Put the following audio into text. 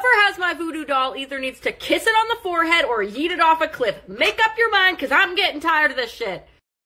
has my voodoo doll either needs to kiss it on the forehead or yeet it off a cliff. Make up your mind, because I'm getting tired of this shit.